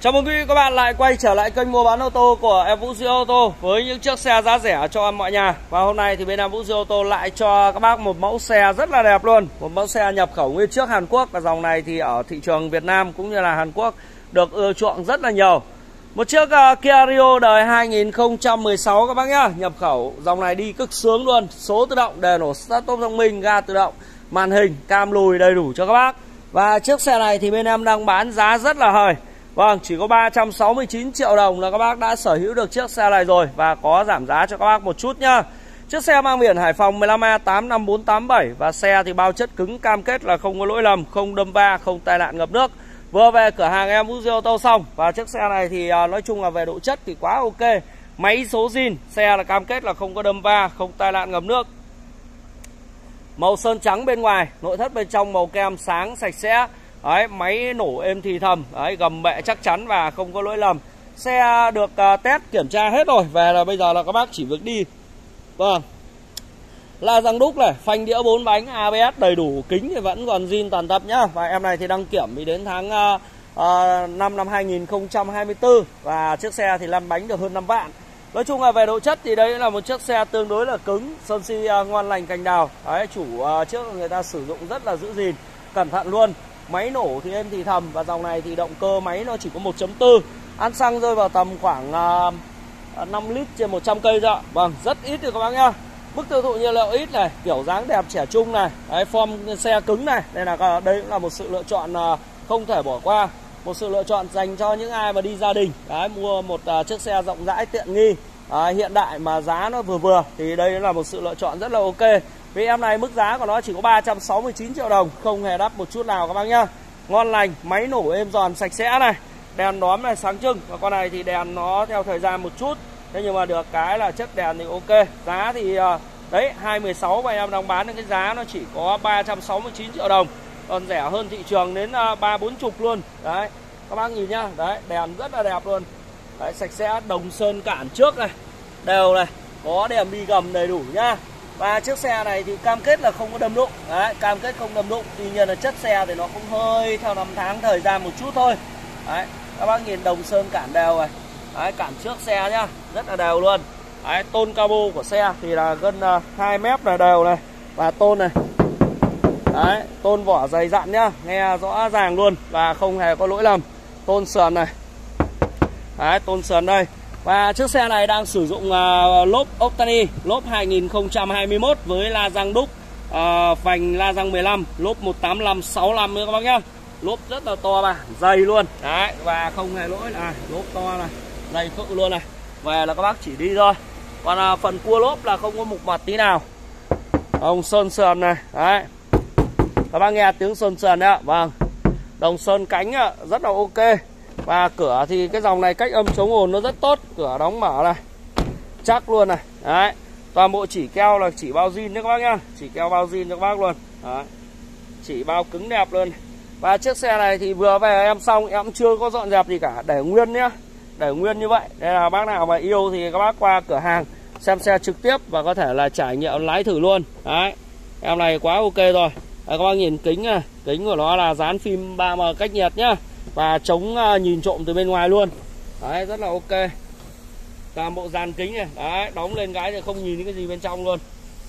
Chào mừng quý vị các bạn lại quay trở lại kênh mua bán ô tô của em Vũ Duy Ô tô với những chiếc xe giá rẻ cho mọi nhà. Và hôm nay thì bên em Vũ Duy Ô tô lại cho các bác một mẫu xe rất là đẹp luôn, một mẫu xe nhập khẩu nguyên chiếc Hàn Quốc. Và dòng này thì ở thị trường Việt Nam cũng như là Hàn Quốc được ưa chuộng rất là nhiều. Một chiếc Kia Rio đời 2016 các bác nhá, nhập khẩu. Dòng này đi cực sướng luôn, số tự động, đèn nổ start stop thông minh, ga tự động, màn hình, cam lùi đầy đủ cho các bác. Và chiếc xe này thì bên em đang bán giá rất là hời. Vâng, chỉ có 369 triệu đồng là các bác đã sở hữu được chiếc xe này rồi. Và có giảm giá cho các bác một chút nhá. Chiếc xe mang biển Hải Phòng 15A85487. Và xe thì bao chất cứng, cam kết là không có lỗi lầm, không đâm va, không tai nạn ngập nước. Vừa về cửa hàng em Vũ Duy Ô tô xong. Và chiếc xe này thì nói chung là về độ chất thì quá ok. Máy số zin, xe là cam kết là không có đâm va, không tai nạn ngập nước. Màu sơn trắng bên ngoài, nội thất bên trong màu kem sáng sạch sẽ. Đấy, máy nổ êm thì thầm, đấy, gầm bệ chắc chắn và không có lỗi lầm. Xe được test kiểm tra hết rồi, về là bây giờ là các bác chỉ việc đi. Vâng, la răng đúc này, phanh đĩa 4 bánh, ABS đầy đủ, kính thì vẫn còn zin toàn tập nhá. Và em này thì đăng kiểm thì đến tháng 5 năm 2024. Và chiếc xe thì lăn bánh được hơn 5 vạn. Nói chung là về độ chất thì đây là một chiếc xe tương đối là cứng, sơn xi ngon lành cành đào. Đấy, chủ trước người ta sử dụng rất là giữ gìn, cẩn thận luôn. Máy nổ thì êm thì thầm. Và dòng này thì động cơ máy nó chỉ có 1.4. Ăn xăng rơi vào tầm khoảng 5 lít trên 100 cây thôi ạ. Vâng, rất ít rồi các bác nhá. Mức tiêu thụ nhiên liệu ít này, kiểu dáng đẹp trẻ trung này. Đấy, form xe cứng này. Đây cũng là một sự lựa chọn không thể bỏ qua. Một sự lựa chọn dành cho những ai mà đi gia đình. Đấy, mua một chiếc xe rộng rãi tiện nghi, hiện đại mà giá nó vừa vừa. Thì đây là một sự lựa chọn rất là ok. Vì em này mức giá của nó chỉ có 369 triệu đồng, không hề đắt một chút nào các bác nhá. Ngon lành, máy nổ êm giòn sạch sẽ này, đèn đóm này sáng trưng. Và con này thì đèn nó theo thời gian một chút, thế nhưng mà được cái là chất đèn thì ok. Giá thì đấy 216 và em đang bán cái giá nó chỉ có 369 triệu đồng, còn rẻ hơn thị trường đến 3-40 luôn. Đấy, các bác nhìn nhá, đấy, đèn rất là đẹp luôn. Đấy, sạch sẽ, đồng sơn cản trước này, đều này, có đèn bi gầm đầy đủ nhá. Và chiếc xe này thì cam kết là không có đâm đụng. Đấy, cam kết không đâm đụng. Tuy nhiên là chất xe thì nó cũng hơi theo năm tháng thời gian một chút thôi. Đấy, các bác nhìn đồng sơn cản đều này. Đấy, cản trước xe nhá, rất là đều luôn. Đấy, tôn cabo của xe thì là gần 2 mép là đều này. Và tôn này, đấy, tôn vỏ dày dặn nhá, nghe rõ ràng luôn và không hề có lỗi lầm. Tôn sườn này, đấy, tôn sườn đây. Và chiếc xe này đang sử dụng lốp Octani, lốp 2021 với la răng đúc, phanh la răng 15, lốp 185/65 nữa các bác nhá. Lốp rất là to mà, dày luôn. Đấy, và không hề lỗi là lốp to này, dày cự luôn này. Về là các bác chỉ đi thôi. Còn phần cua lốp là không có mục mặt tí nào. Đồng sơn sườn này, đấy. Các bác nghe tiếng sơn sườn đấy ạ. Vâng, đồng sơn cánh rất là ok. Và cửa thì cái dòng này cách âm chống ồn nó rất tốt. Cửa đóng mở này, chắc luôn này. Đấy, toàn bộ chỉ keo là chỉ bao zin đấy các bác nhá. Chỉ keo bao zin cho các bác luôn. Đấy, chỉ bao cứng đẹp luôn. Và chiếc xe này thì vừa về em xong, em chưa có dọn dẹp gì cả, để nguyên nhá. Để nguyên như vậy. Đây là bác nào mà yêu thì các bác qua cửa hàng xem xe trực tiếp và có thể là trải nghiệm lái thử luôn. Đấy, em này quá ok rồi. Đấy, các bác nhìn kính này, kính của nó là dán phim 3M cách nhiệt nhá. Và chống nhìn trộm từ bên ngoài luôn. Đấy, rất là ok. Toàn bộ dàn kính này, đấy, đóng lên cái thì không nhìn thấy cái gì bên trong luôn.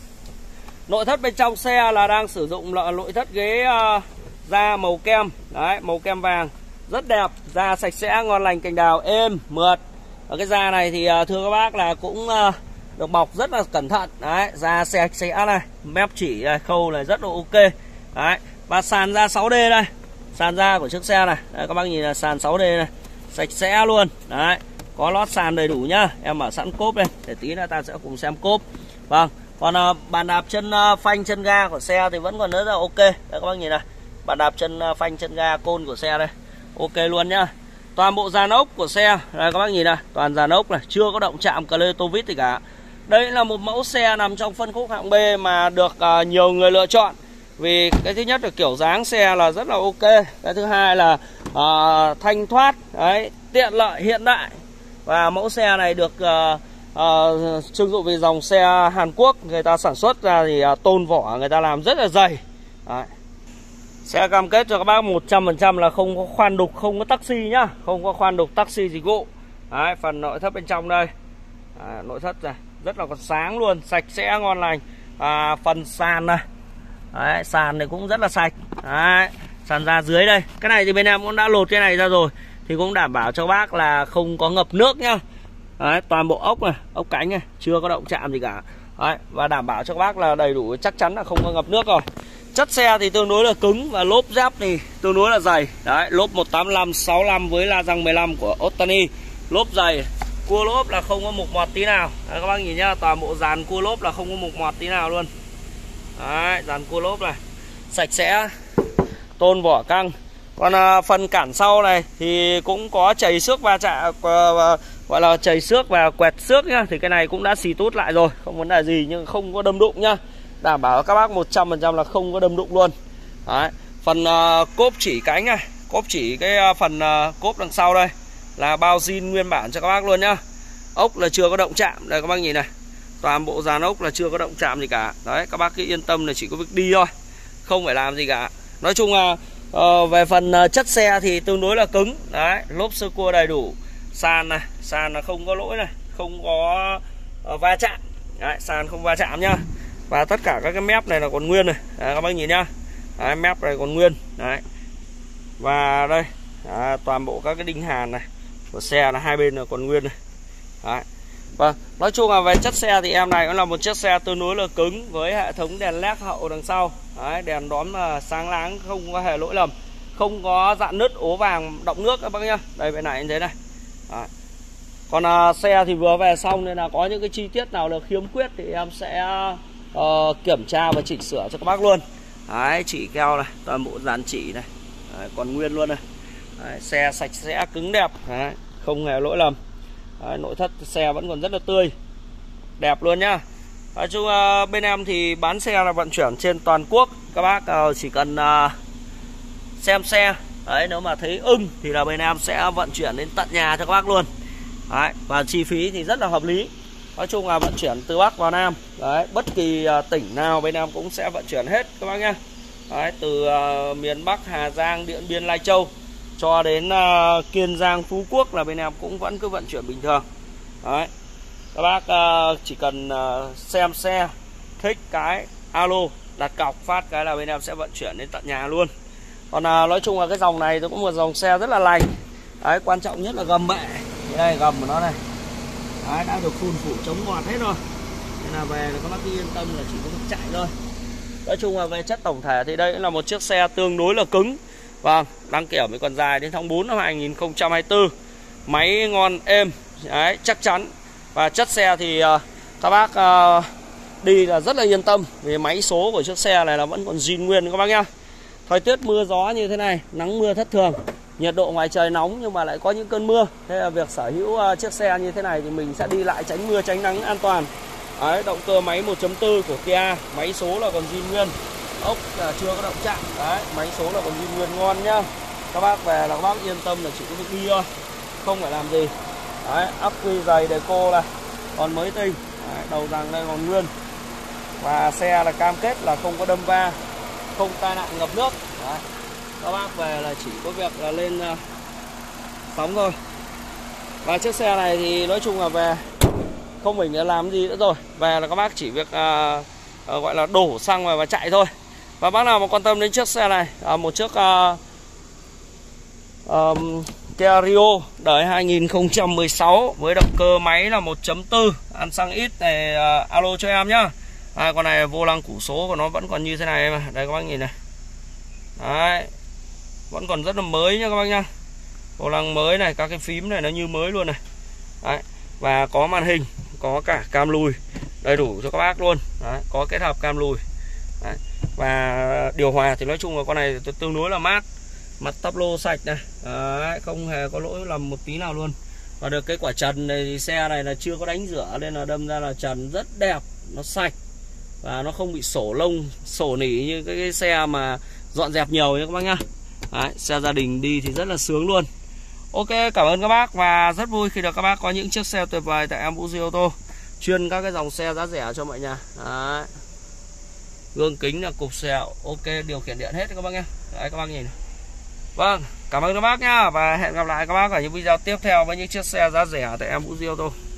Nội thất bên trong xe là đang sử dụng là nội thất ghế da màu kem. Đấy, màu kem vàng, rất đẹp, da sạch sẽ, ngon lành cành đào, êm, mượt. Ở cái da này thì thưa các bác là cũng được bọc rất là cẩn thận. Đấy, da sạch sẽ này, mép chỉ này, khâu này rất là ok. Đấy, và sàn da 6D đây. Sàn da của chiếc xe này, đấy, các bác nhìn là sàn 6D này, sạch sẽ luôn. Đấy, có lót sàn đầy đủ nhá. Em mở sẵn cốp đây, để tí nữa ta sẽ cùng xem cốp. Vâng, còn bàn đạp chân phanh chân ga của xe thì vẫn còn rất là ok. Đấy, các bác nhìn này, bàn đạp chân phanh chân ga côn của xe đây, ok luôn nhá. Toàn bộ dàn ốc của xe, đây các bác nhìn này, toàn dàn ốc này, chưa có động chạm Cletovit gì cả. Đây là một mẫu xe nằm trong phân khúc hạng B mà được nhiều người lựa chọn. Vì cái thứ nhất là kiểu dáng xe là rất là ok. Cái thứ hai là thanh thoát, đấy, tiện lợi, hiện đại. Và mẫu xe này được trưng dụng vì dòng xe Hàn Quốc. Người ta sản xuất ra thì tôn vỏ người ta làm rất là dày. Đấy. Xe cam kết cho các bác 100% là không có khoan đục, không có taxi nhá, không có khoan đục taxi dịch vụ. Đấy, phần nội thất bên trong đây. Đấy, nội thất này rất là còn sáng luôn, sạch sẽ ngon lành. Phần sàn này. Đấy, sàn này cũng rất là sạch. Đấy, sàn ra dưới đây. Cái này thì bên em cũng đã lột cái này ra rồi, thì cũng đảm bảo cho bác là không có ngập nước nhá. Đấy, toàn bộ ốc này, ốc cánh này chưa có động chạm gì cả. Đấy, và đảm bảo cho các bác là đầy đủ, chắc chắn là không có ngập nước rồi. Chất xe thì tương đối là cứng và lốp giáp thì tương đối là dày. Đấy, lốp 185 65 với la răng 15 của Ohtani. Lốp dày, cua lốp là không có mục mọt tí nào. Đấy, các bác nhìn nhá, toàn bộ dàn cua lốp là không có mục mọt tí nào luôn. Đấy, dàn cua lốp này sạch sẽ, tôn vỏ căng. Còn phần cản sau này thì cũng có chảy xước va chạm, gọi là chảy xước và quẹt xước nhá. Thì cái này cũng đã xì tút lại rồi, không vấn đề gì, nhưng không có đâm đụng nhá. Đảm bảo các bác 100% là không có đâm đụng luôn. Đấy, phần cốp chỉ cánh này, cốp chỉ cái phần cốp đằng sau đây là bao zin nguyên bản cho các bác luôn nhá. Ốc là chưa có động chạm, đây các bác nhìn này, toàn bộ dàn ốc là chưa có động chạm gì cả. Đấy, các bác cứ yên tâm là chỉ có việc đi thôi, không phải làm gì cả. Nói chung là về phần chất xe thì tương đối là cứng. Đấy, lốp sơ cua đầy đủ. Sàn này, sàn là không có lỗi này, không có va chạm. Đấy, sàn không va chạm nhá. Và tất cả các cái mép này là còn nguyên này. Đấy, các bác nhìn nhá. Đấy, mép này còn nguyên. Đấy. Và đây, toàn bộ các cái đinh hàn này của xe là hai bên là còn nguyên này. Đấy. Và nói chung là về chất xe thì em này cũng là một chiếc xe tương đối là cứng với hệ thống đèn led hậu đằng sau. Đấy, đèn đóm là sáng láng, không có hề lỗi lầm, không có dạn nứt ố vàng động nước các bác nhá. Đây bên này như thế này. Đấy. Còn xe thì vừa về xong nên là có những cái chi tiết nào là khiếm khuyết thì em sẽ kiểm tra và chỉnh sửa cho các bác luôn. Đấy, chỉ keo này, toàn bộ dàn chỉ này. Đấy, còn nguyên luôn này. Đấy, xe sạch sẽ cứng đẹp. Đấy, không hề lỗi lầm. Đấy, nội thất xe vẫn còn rất là tươi, đẹp luôn nhá. Nói chung bên em thì bán xe là vận chuyển trên toàn quốc. Các bác chỉ cần xem xe. Đấy, nếu mà thấy ưng thì là bên em sẽ vận chuyển đến tận nhà cho các bác luôn. Đấy, và chi phí thì rất là hợp lý. Nói chung là vận chuyển từ Bắc vào Nam. Đấy, bất kỳ tỉnh nào bên em cũng sẽ vận chuyển hết các bác nhá. Đấy, từ miền Bắc, Hà Giang, Điện Biên, Lai Châu cho đến Kiên Giang, Phú Quốc là bên em cũng vẫn cứ vận chuyển bình thường. Đấy, các bác chỉ cần xem xe, thích cái alo, đặt cọc phát cái là bên em sẽ vận chuyển đến tận nhà luôn. Còn nói chung là cái dòng này nó cũng một dòng xe rất là lành. Đấy, quan trọng nhất là gầm bệ. Đây gầm của nó này. Đấy, đã được phun phủ chống ngọt hết rồi. Nên là về là các bác yên tâm là chỉ có việc chạy thôi. Nói chung là về chất tổng thể thì đây là một chiếc xe tương đối là cứng. Vâng, đăng kiểm mới còn dài đến tháng 4 năm 2024. Máy ngon êm. Đấy, chắc chắn. Và chất xe thì các bác đi là rất là yên tâm. Vì máy số của chiếc xe này là vẫn còn zin nguyên các bác nhá. Thời tiết mưa gió như thế này, nắng mưa thất thường, nhiệt độ ngoài trời nóng nhưng mà lại có những cơn mưa. Thế là việc sở hữu chiếc xe như thế này thì mình sẽ đi lại tránh mưa tránh nắng an toàn. Đấy, động cơ máy 1.4 của Kia, máy số là còn zin nguyên, ốc là chưa có động chạm. Đấy, máy số là còn zin nguyên ngon nhá. Các bác về là các bác yên tâm là chỉ có việc đi thôi, không phải làm gì. Đấy, ắc quy dày deco này còn mới tinh. Đấy, đầu rằng đây còn nguyên. Và xe là cam kết là không có đâm va, không tai nạn ngập nước. Đấy, các bác về là chỉ có việc là lên sóng thôi. Và chiếc xe này thì nói chung là về không mình làm gì nữa rồi. Về là các bác chỉ việc gọi là đổ xăng vào và chạy thôi. Và bác nào mà quan tâm đến chiếc xe này, một chiếc Kia Rio đời 2016 với động cơ máy là 1.4, ăn xăng ít này, alo cho em nhá. Con này vô lăng củ số của nó vẫn còn như thế này mà. Đây các bác nhìn này. Đấy, vẫn còn rất là mới nhá các bác nhá. Vô lăng mới này, các cái phím này nó như mới luôn này. Đấy, và có màn hình, có cả cam lùi đầy đủ cho các bác luôn. Đấy, có kết hợp cam lùi. Đấy, và điều hòa thì nói chung là con này tương đối là mát. Mặt tắp lô sạch này. Đấy, không hề có lỗi lầm một tí nào luôn. Và được cái quả trần này thì xe này là chưa có đánh rửa nên là đâm ra là trần rất đẹp, nó sạch và nó không bị sổ lông, sổ nỉ như cái xe mà dọn dẹp nhiều nhé các bác nhá. Đấy, xe gia đình đi thì rất là sướng luôn. Ok, cảm ơn các bác và rất vui khi được các bác có những chiếc xe tuyệt vời tại em Vũ Duy Ô Tô, chuyên các cái dòng xe giá rẻ cho mọi nhà. Đấy, gương kính là cục sẹo, ok, điều khiển điện hết các bác nhé. Đấy các bác nhìn. Vâng, cảm ơn các bác nhá, và hẹn gặp lại các bác ở những video tiếp theo với những chiếc xe giá rẻ tại em Vũ Di Ô Tô.